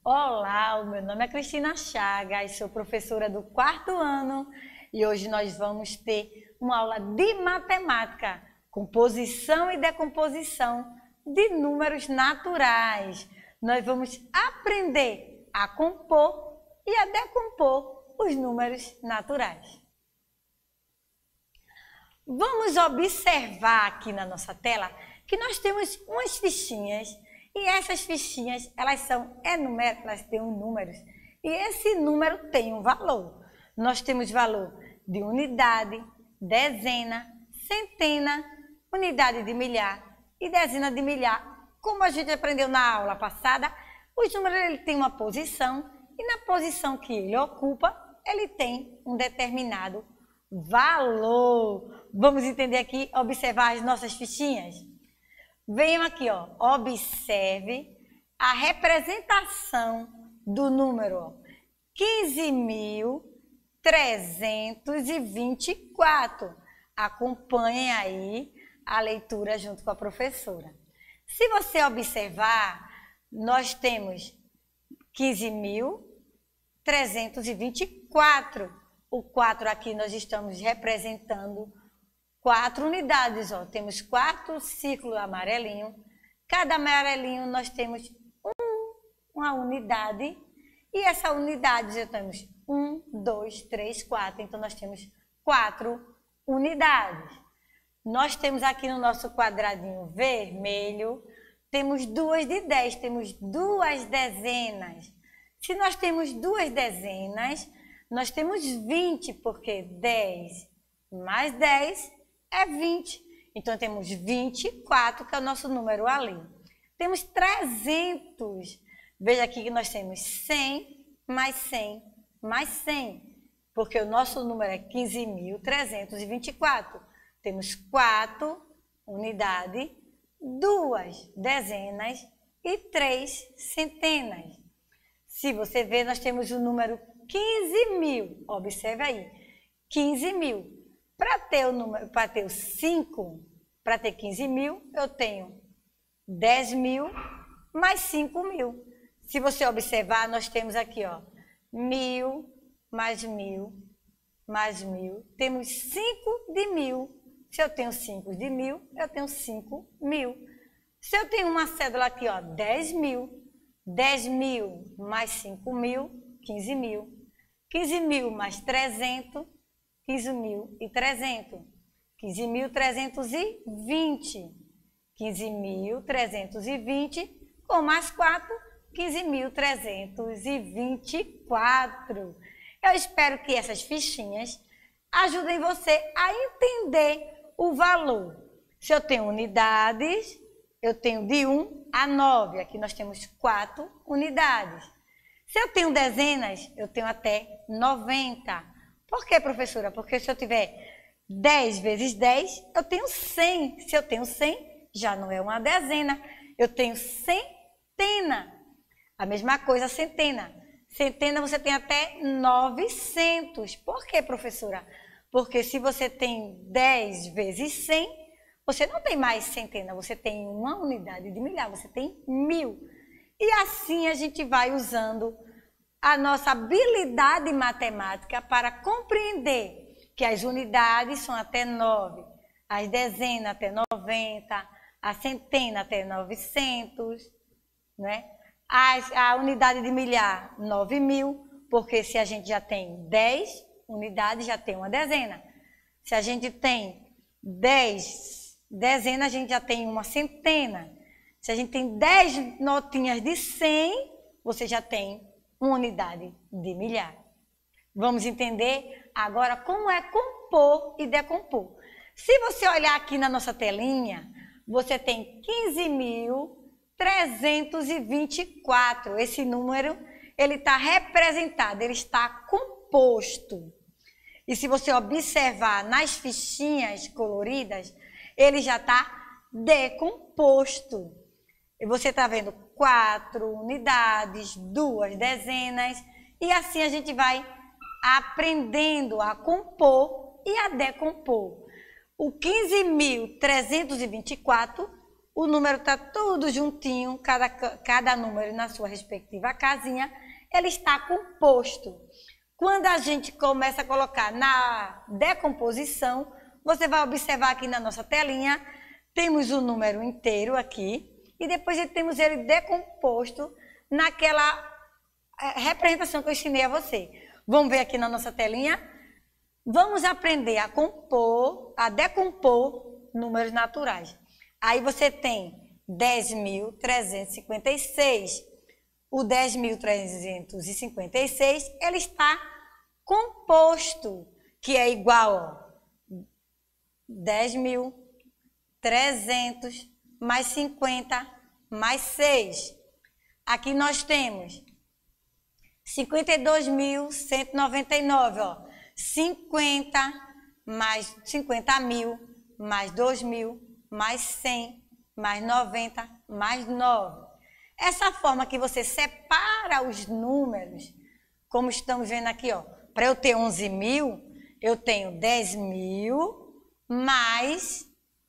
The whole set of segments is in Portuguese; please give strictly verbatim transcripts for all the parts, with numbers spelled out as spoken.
Olá, o meu nome é Cristina Chagas, sou professora do quarto ano e hoje nós vamos ter uma aula de matemática, composição e decomposição de números naturais. Nós vamos aprender a compor e a decompor os números naturais. Vamos observar aqui na nossa tela que nós temos umas fichinhas e essas fichinhas, elas são enumeradas, elas têm um números e esse número tem um valor. Nós temos valor de unidade, dezena, centena, unidade de milhar e dezena de milhar. Como a gente aprendeu na aula passada, os números ele tem uma posição e na posição que ele ocupa, ele tem um determinado valor. Vamos entender aqui, observar as nossas fichinhas? Venham aqui, ó, observe a representação do número quinze mil trezentos e vinte e quatro. Acompanhem aí a leitura junto com a professora. Se você observar, nós temos quinze mil trezentos e vinte e quatro. O quatro aqui nós estamos representando quatro unidades, ó. Temos quatro círculos amarelinhos. Cada amarelinho nós temos um, uma unidade. E essa unidade já temos um, dois, três, quatro. Então nós temos quatro unidades. Nós temos aqui no nosso quadradinho vermelho, temos duas de dez, temos duas dezenas. Se nós temos duas dezenas, nós temos vinte, porque dez mais dez é vinte. Então, temos vinte e quatro, que é o nosso número ali. Temos trezentos. Veja aqui que nós temos cem mais cem mais cem, porque o nosso número é quinze mil trezentos e vinte e quatro. Temos quatro unidades, duas dezenas e três centenas. Se você ver, nós temos o número quinze mil. Observe aí, quinze mil. Para ter o número, para ter o cinco, para ter quinze mil, eu tenho dez mil mais cinco mil. Se você observar, nós temos aqui, ó, mil mais mil mais mil. Temos cinco de mil. Se eu tenho cinco de mil, eu tenho cinco mil. Se eu tenho uma cédula aqui, ó, dez mil. dez mil mais cinco mil, quinze mil. quinze mil mais trezentos, quinze mil e trezentos. quinze mil trezentos e vinte. quinze mil trezentos e vinte com mais quatro, quinze mil trezentos e vinte e quatro. Eu espero que essas fichinhas ajudem você a entender o valor. Se eu tenho unidades, eu tenho de um a nove. Aqui nós temos quatro unidades. Se eu tenho dezenas, eu tenho até noventa. Por quê, professora? Porque se eu tiver dez vezes dez, eu tenho cem. Se eu tenho cem, já não é uma dezena. Eu tenho centena. A mesma coisa, centena. Centena você tem até novecentos. Por quê, professora? Porque se você tem dez vezes cem, você não tem mais centena. Você tem uma unidade de milhar, você tem mil. E assim a gente vai usando a nossa habilidade matemática para compreender que as unidades são até nove, as dezenas até noventa, a centena até novecentos, né? As, a unidade de milhar, nove mil, porque se a gente já tem dez unidades, já tem uma dezena. Se a gente tem dez dezenas, a gente já tem uma centena. Se a gente tem dez notinhas de cem, você já tem uma unidade de milhar. Vamos entender agora como é compor e decompor. Se você olhar aqui na nossa telinha, você tem quinze mil trezentos e vinte e quatro. Esse número, ele está representado, ele está composto. E se você observar nas fichinhas coloridas, ele já está decomposto. E você está vendo quatro unidades, duas dezenas, e assim a gente vai aprendendo a compor e a decompor. O quinze mil trezentos e vinte e quatro o número está tudo juntinho, cada, cada número na sua respectiva casinha, ele está composto. Quando a gente começa a colocar na decomposição, você vai observar aqui na nossa telinha, temos o número inteiro aqui, e depois temos ele decomposto naquela representação que eu ensinei a você. Vamos ver aqui na nossa telinha? Vamos aprender a compor, a decompor números naturais. Aí você tem dez mil trezentos e cinquenta e seis. O dez mil trezentos e cinquenta e seis, ele está composto, que é igual a dez mil trezentos mais cinquenta mais seis. Aqui nós temos cinquenta e dois mil cento e noventa e nove, ó. cinquenta mais cinquenta mil mais dois mil mais cem mais noventa mais nove. Essa forma que você separa os números, como estamos vendo aqui, ó. Para eu ter onze mil, eu tenho dez mil mais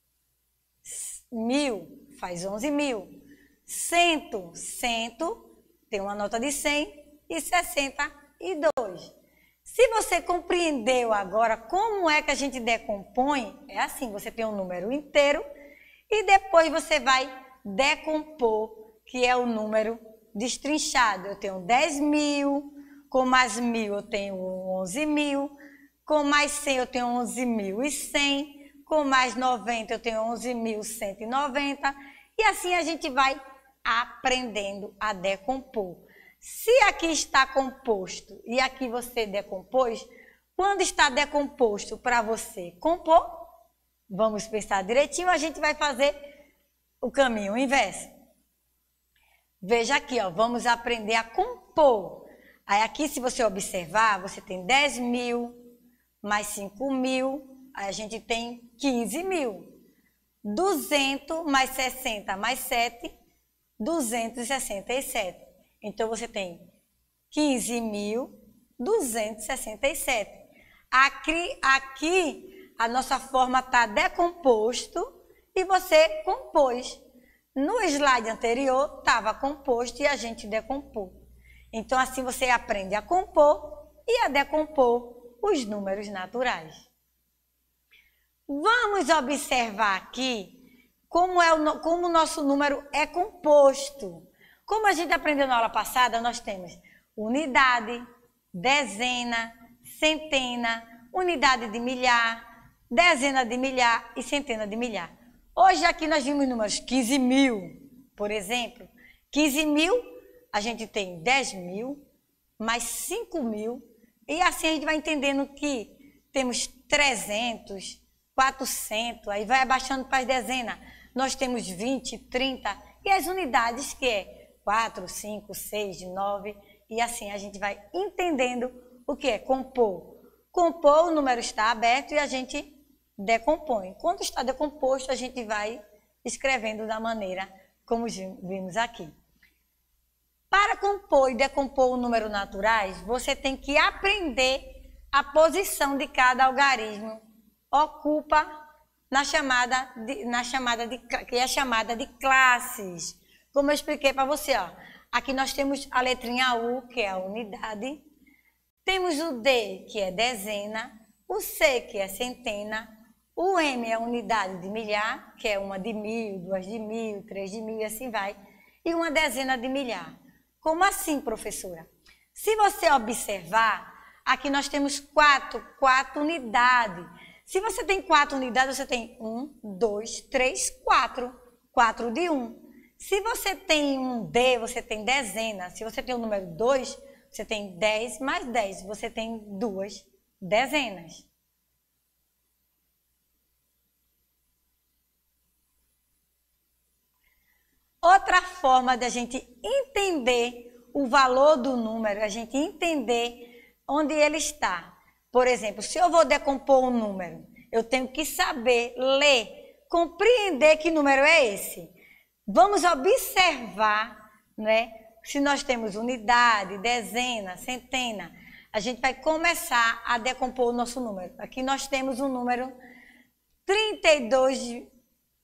mil, faz onze mil. Cento, cento, tem uma nota de cem e sessenta e dois. Se você compreendeu agora como é que a gente decompõe, é assim, você tem um número inteiro e depois você vai decompor, que é o número destrinchado. Eu tenho dez mil, com mais mil eu tenho onze mil, com mais cem eu tenho onze mil e cem, com mais noventa eu tenho onze mil cento e noventa, e assim a gente vai aprendendo a decompor. Se aqui está composto e aqui você decompôs, quando está decomposto para você compor, vamos pensar direitinho, a gente vai fazer o caminho inverso. Veja aqui, ó, vamos aprender a compor. Aí aqui, se você observar, você tem dez mil mais cinco mil, aí a gente tem quinze mil. duzentos mais sessenta mais sete, duzentos e sessenta e sete. Então, você tem quinze mil duzentos e sessenta e sete. Aqui, aqui a nossa forma está decomposto e você compôs. No slide anterior estava composto e a gente decompôs. Então, assim você aprende a compor e a decompor os números naturais. Vamos observar aqui como, é o, como o nosso número é composto. Como a gente aprendeu na aula passada, nós temos unidade, dezena, centena, unidade de milhar, dezena de milhar e centena de milhar. Hoje aqui nós vimos números quinze mil, por exemplo. quinze mil, a gente tem dez mil, mais cinco mil, e assim a gente vai entendendo que temos trezentos, quatrocentos, aí vai abaixando para as dezenas. Nós temos vinte, trinta, e as unidades que é quatro, cinco, seis, nove, e assim a gente vai entendendo o que é compor. Compor, o número está aberto e a gente decompõe. Quando está decomposto, a gente vai escrevendo da maneira como vimos aqui. Para compor e decompor o número naturais, você tem que aprender a posição de cada algarismo. Ocupa na chamada de, na chamada de, que é chamada de classes. Como eu expliquei para você, ó. Aqui nós temos a letrinha U, que é a unidade. Temos o D, que é dezena. O C, que é centena. O M é a unidade de milhar, que é uma de mil, duas de mil, três de mil e assim vai. E uma dezena de milhar. Como assim, professora? Se você observar, aqui nós temos quatro, quatro unidades. Se você tem quatro unidades, você tem um, dois, três, quatro. Quatro de um. Se você tem um D, você tem dezena. Se você tem o número dois, você tem dez mais dez. Você tem duas dezenas. Outra forma de a gente entender o valor do número, a gente entender onde ele está. Por exemplo, se eu vou decompor um número, eu tenho que saber ler, compreender que número é esse. Vamos observar, né? Se nós temos unidade, dezena, centena, a gente vai começar a decompor o nosso número. Aqui nós temos um número trinta e dois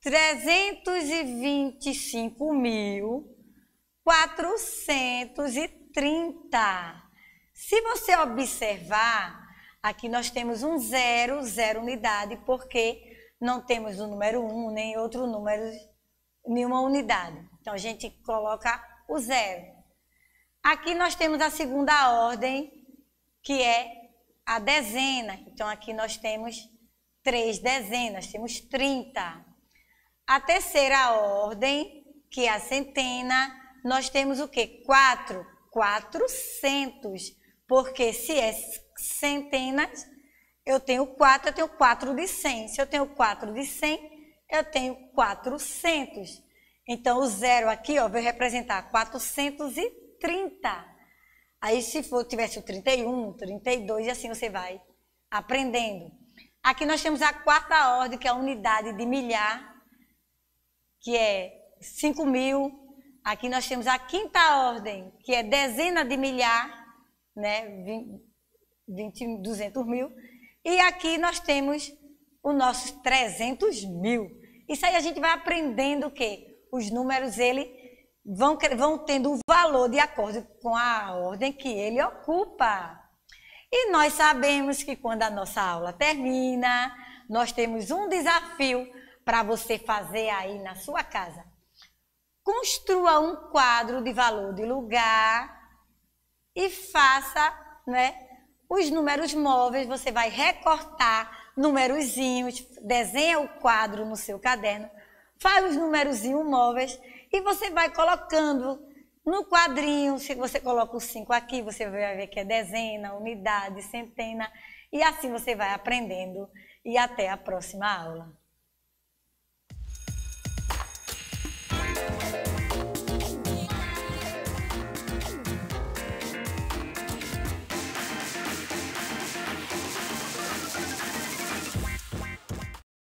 trezentos e vinte e cinco mil quatrocentos e trinta. Se você observar, aqui nós temos um zero, zero unidade, porque não temos o número um, nem outro número, nenhuma unidade. Então, a gente coloca o zero. Aqui nós temos a segunda ordem, que é a dezena. Então, aqui nós temos três dezenas, temos trinta. A terceira ordem, que é a centena, nós temos o quê? quatro, quatrocentos. Porque se é centenas, eu tenho quatro, eu tenho quatro de cem. Se eu tenho quatro de cem, eu tenho quatrocentos. Então, o zero aqui, ó, vai representar quatrocentos e trinta. Aí, se for, tivesse o trinta e um, trinta e dois, e assim você vai aprendendo. Aqui nós temos a quarta ordem, que é a unidade de milhar, que é cinco mil. Aqui nós temos a quinta ordem, que é dezena de milhar, né, vinte, duzentos mil. E aqui nós temos os nossos trezentos mil. Isso aí a gente vai aprendendo o quê? Os números, ele vão, vão tendo o valor de acordo com a ordem que ele ocupa. E nós sabemos que quando a nossa aula termina, nós temos um desafio para você fazer aí na sua casa. Construa um quadro de valor de lugar e faça, né, os números móveis. Você vai recortar numerozinhos, desenha o quadro no seu caderno, faz os numerozinhos móveis e você vai colocando no quadrinho. Se você coloca os cinco aqui, você vai ver que é dezena, unidade, centena, e assim você vai aprendendo. E até a próxima aula.